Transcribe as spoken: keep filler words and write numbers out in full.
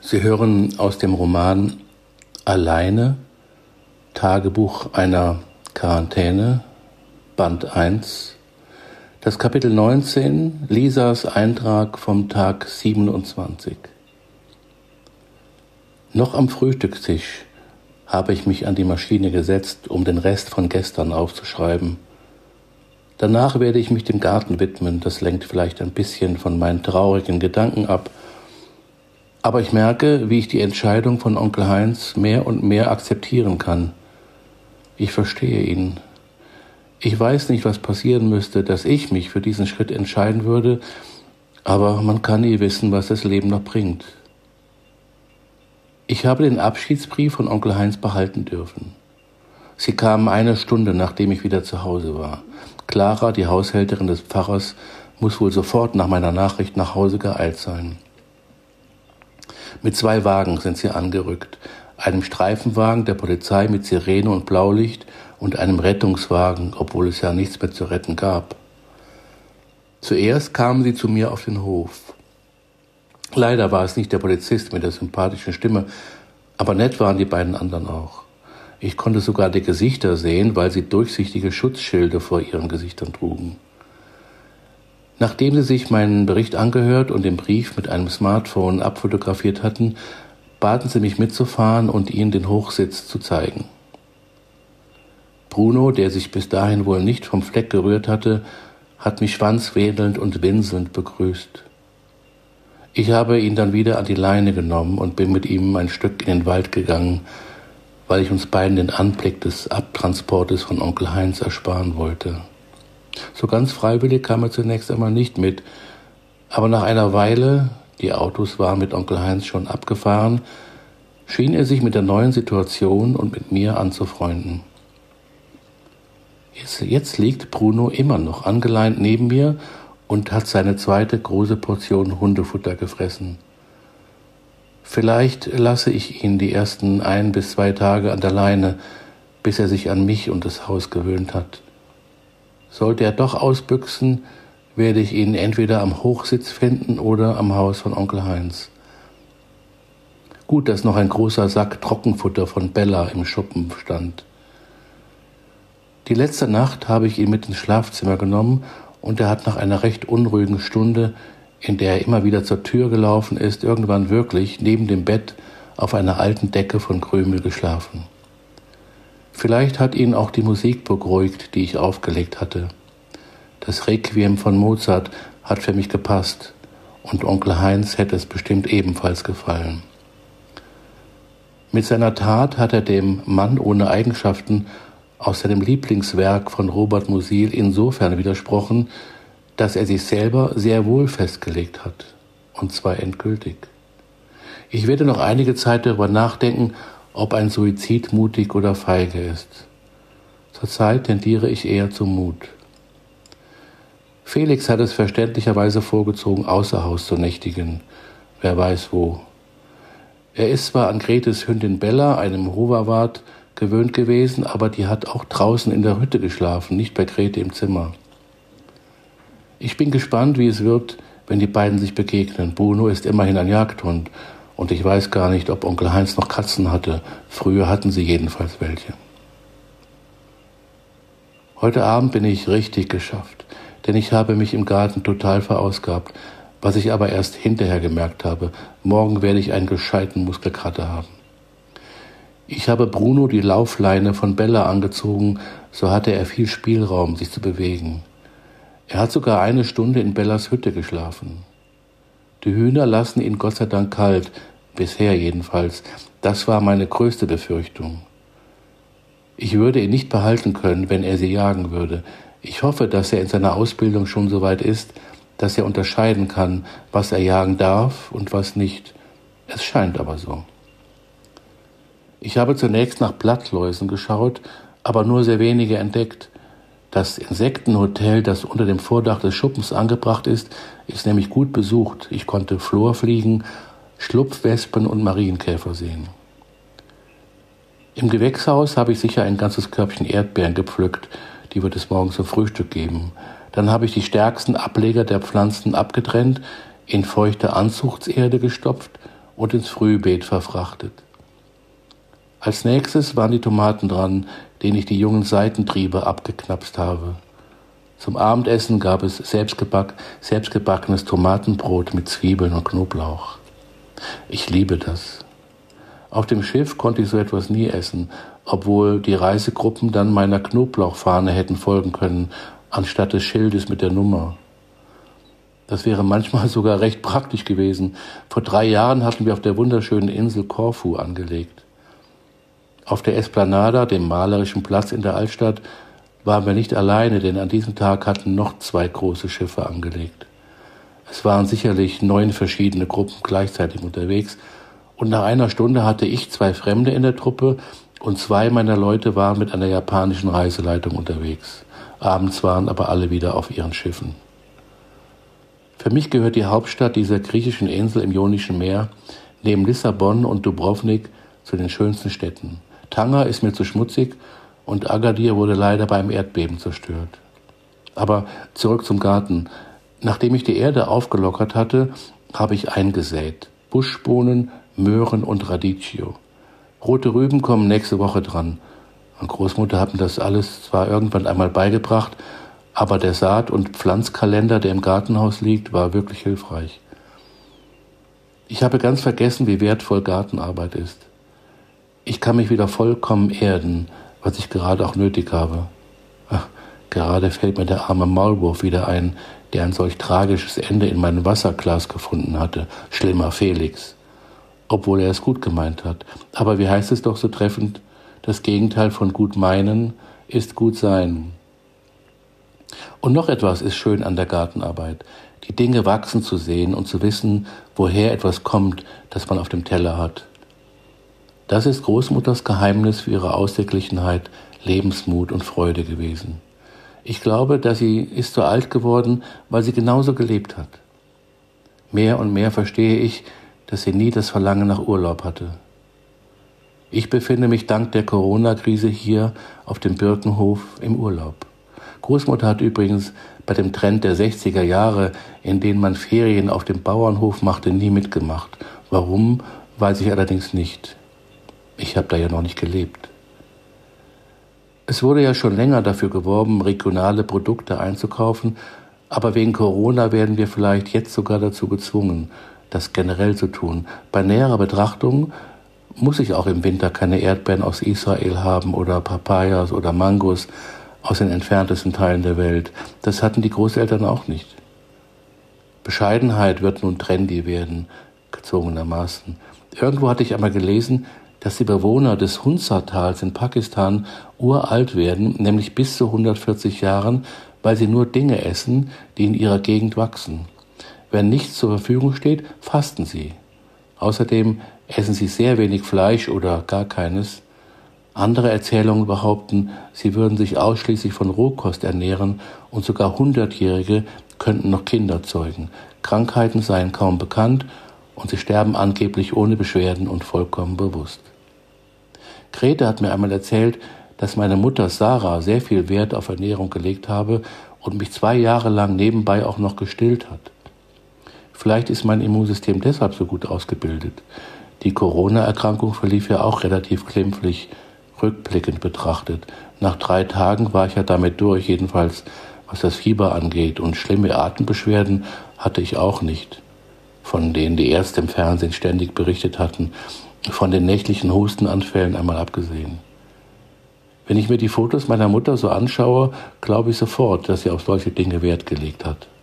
Sie hören aus dem Roman Alleine, Tagebuch einer Quarantäne, Band eins, das Kapitel neunzehn, Lisas Eintrag vom Tag siebenundzwanzig. Noch am Frühstückstisch habe ich mich an die Maschine gesetzt, um den Rest von gestern aufzuschreiben. Danach werde ich mich dem Garten widmen, das lenkt vielleicht ein bisschen von meinen traurigen Gedanken ab. Aber ich merke, wie ich die Entscheidung von Onkel Heinz mehr und mehr akzeptieren kann. Ich verstehe ihn. Ich weiß nicht, was passieren müsste, dass ich mich für diesen Schritt entscheiden würde, aber man kann nie wissen, was das Leben noch bringt. Ich habe den Abschiedsbrief von Onkel Heinz behalten dürfen. Sie kamen eine Stunde, nachdem ich wieder zu Hause war. Clara, die Haushälterin des Pfarrers, muss wohl sofort nach meiner Nachricht nach Hause geeilt sein. Mit zwei Wagen sind sie angerückt, einem Streifenwagen der Polizei mit Sirene und Blaulicht und einem Rettungswagen, obwohl es ja nichts mehr zu retten gab. Zuerst kamen sie zu mir auf den Hof. Leider war es nicht der Polizist mit der sympathischen Stimme, aber nett waren die beiden anderen auch. Ich konnte sogar die Gesichter sehen, weil sie durchsichtige Schutzschilde vor ihren Gesichtern trugen. Nachdem sie sich meinen Bericht angehört und den Brief mit einem Smartphone abfotografiert hatten, baten sie mich mitzufahren und ihnen den Hochsitz zu zeigen. Bruno, der sich bis dahin wohl nicht vom Fleck gerührt hatte, hat mich schwanzwedelnd und winselnd begrüßt. Ich habe ihn dann wieder an die Leine genommen und bin mit ihm ein Stück in den Wald gegangen, weil ich uns beiden den Anblick des Abtransportes von Onkel Heinz ersparen wollte. So ganz freiwillig kam er zunächst einmal nicht mit, aber nach einer Weile, die Autos waren mit Onkel Heinz schon abgefahren, schien er sich mit der neuen Situation und mit mir anzufreunden. Jetzt, jetzt liegt Bruno immer noch angeleint neben mir und hat seine zweite große Portion Hundefutter gefressen. Vielleicht lasse ich ihn die ersten ein bis zwei Tage an der Leine, bis er sich an mich und das Haus gewöhnt hat. Sollte er doch ausbüchsen, werde ich ihn entweder am Hochsitz finden oder am Haus von Onkel Heinz. Gut, dass noch ein großer Sack Trockenfutter von Bella im Schuppen stand. Die letzte Nacht habe ich ihn mit ins Schlafzimmer genommen und er hat nach einer recht unruhigen Stunde, in der er immer wieder zur Tür gelaufen ist, irgendwann wirklich neben dem Bett auf einer alten Decke von Krümel geschlafen. Vielleicht hat ihn auch die Musik beruhigt, die ich aufgelegt hatte. Das Requiem von Mozart hat für mich gepasst und Onkel Heinz hätte es bestimmt ebenfalls gefallen. Mit seiner Tat hat er dem Mann ohne Eigenschaften aus seinem Lieblingswerk von Robert Musil insofern widersprochen, dass er sich selber sehr wohl festgelegt hat, und zwar endgültig. Ich werde noch einige Zeit darüber nachdenken, ob ein Suizid mutig oder feige ist. Zurzeit tendiere ich eher zum Mut. Felix hat es verständlicherweise vorgezogen, außer Haus zu nächtigen, wer weiß wo. Er ist zwar an Gretes Hündin Bella, einem Hoverwart, gewöhnt gewesen, aber die hat auch draußen in der Hütte geschlafen, nicht bei Grete im Zimmer. Ich bin gespannt, wie es wird, wenn die beiden sich begegnen. Bruno ist immerhin ein Jagdhund und ich weiß gar nicht, ob Onkel Heinz noch Katzen hatte. Früher hatten sie jedenfalls welche. Heute Abend bin ich richtig geschafft, denn ich habe mich im Garten total verausgabt, was ich aber erst hinterher gemerkt habe. Morgen werde ich einen gescheiten Muskelkater haben. Ich habe Bruno die Laufleine von Bella angezogen, so hatte er viel Spielraum, sich zu bewegen. Er hat sogar eine Stunde in Bellas Hütte geschlafen. Die Hühner lassen ihn Gott sei Dank kalt, bisher jedenfalls. Das war meine größte Befürchtung. Ich würde ihn nicht behalten können, wenn er sie jagen würde. Ich hoffe, dass er in seiner Ausbildung schon so weit ist, dass er unterscheiden kann, was er jagen darf und was nicht. Es scheint aber so. Ich habe zunächst nach Blattläusen geschaut, aber nur sehr wenige entdeckt. Das Insektenhotel, das unter dem Vordach des Schuppens angebracht ist, ist nämlich gut besucht. Ich konnte Florfliegen, Schlupfwespen und Marienkäfer sehen. Im Gewächshaus habe ich sicher ein ganzes Körbchen Erdbeeren gepflückt, die wird es morgen zum Frühstück geben. Dann habe ich die stärksten Ableger der Pflanzen abgetrennt, in feuchte Anzuchtserde gestopft und ins Frühbeet verfrachtet. Als nächstes waren die Tomaten dran, denen ich die jungen Seitentriebe abgeknapst habe. Zum Abendessen gab es selbstgeback, selbstgebackenes Tomatenbrot mit Zwiebeln und Knoblauch. Ich liebe das. Auf dem Schiff konnte ich so etwas nie essen, obwohl die Reisegruppen dann meiner Knoblauchfahne hätten folgen können, anstatt des Schildes mit der Nummer. Das wäre manchmal sogar recht praktisch gewesen. Vor drei Jahren hatten wir auf der wunderschönen Insel Korfu angelegt. Auf der Esplanada, dem malerischen Platz in der Altstadt, waren wir nicht alleine, denn an diesem Tag hatten noch zwei große Schiffe angelegt. Es waren sicherlich neun verschiedene Gruppen gleichzeitig unterwegs, und nach einer Stunde hatte ich zwei Fremde in der Truppe und zwei meiner Leute waren mit einer japanischen Reiseleitung unterwegs. Abends waren aber alle wieder auf ihren Schiffen. Für mich gehört die Hauptstadt dieser griechischen Insel im Ionischen Meer neben Lissabon und Dubrovnik zu den schönsten Städten. Tanger ist mir zu schmutzig und Agadir wurde leider beim Erdbeben zerstört. Aber zurück zum Garten. Nachdem ich die Erde aufgelockert hatte, habe ich eingesät. Buschbohnen, Möhren und Radicchio. Rote Rüben kommen nächste Woche dran. Meine Großmutter hat mir das alles zwar irgendwann einmal beigebracht, aber der Saat- und Pflanzkalender, der im Gartenhaus liegt, war wirklich hilfreich. Ich habe ganz vergessen, wie wertvoll Gartenarbeit ist. Ich kann mich wieder vollkommen erden, was ich gerade auch nötig habe. Ach, gerade fällt mir der arme Maulwurf wieder ein, der ein solch tragisches Ende in meinem Wasserglas gefunden hatte. Schlimmer Felix. Obwohl er es gut gemeint hat. Aber wie heißt es doch so treffend? Das Gegenteil von gut meinen ist gut sein. Und noch etwas ist schön an der Gartenarbeit. Die Dinge wachsen zu sehen und zu wissen, woher etwas kommt, das man auf dem Teller hat. Das ist Großmutters Geheimnis für ihre Ausgeglichenheit, Lebensmut und Freude gewesen. Ich glaube, dass sie ist so alt geworden, weil sie genauso gelebt hat. Mehr und mehr verstehe ich, dass sie nie das Verlangen nach Urlaub hatte. Ich befinde mich dank der Corona-Krise hier auf dem Birkenhof im Urlaub. Großmutter hat übrigens bei dem Trend der sechziger Jahre, in denen man Ferien auf dem Bauernhof machte, nie mitgemacht. Warum, weiß ich allerdings nicht. Ich habe da ja noch nicht gelebt. Es wurde ja schon länger dafür geworben, regionale Produkte einzukaufen, aber wegen Corona werden wir vielleicht jetzt sogar dazu gezwungen, das generell zu tun. Bei näherer Betrachtung muss ich auch im Winter keine Erdbeeren aus Israel haben oder Papayas oder Mangos aus den entferntesten Teilen der Welt. Das hatten die Großeltern auch nicht. Bescheidenheit wird nun trendy werden, gezwungenermaßen. Irgendwo hatte ich einmal gelesen, dass die Bewohner des Hunza-Tals in Pakistan uralt werden, nämlich bis zu hundertvierzig Jahren, weil sie nur Dinge essen, die in ihrer Gegend wachsen. Wenn nichts zur Verfügung steht, fasten sie. Außerdem essen sie sehr wenig Fleisch oder gar keines. Andere Erzählungen behaupten, sie würden sich ausschließlich von Rohkost ernähren und sogar Hundertjährige könnten noch Kinder zeugen. Krankheiten seien kaum bekannt und sie sterben angeblich ohne Beschwerden und vollkommen bewusst. Grete hat mir einmal erzählt, dass meine Mutter Sarah sehr viel Wert auf Ernährung gelegt habe und mich zwei Jahre lang nebenbei auch noch gestillt hat. Vielleicht ist mein Immunsystem deshalb so gut ausgebildet. Die Corona-Erkrankung verlief ja auch relativ glimpflich, rückblickend betrachtet. Nach drei Tagen war ich ja damit durch, jedenfalls was das Fieber angeht, und schlimme Atembeschwerden hatte ich auch nicht, von denen die Ärzte im Fernsehen ständig berichtet hatten, von den nächtlichen Hustenanfällen einmal abgesehen. Wenn ich mir die Fotos meiner Mutter so anschaue, glaube ich sofort, dass sie auf solche Dinge Wert gelegt hat.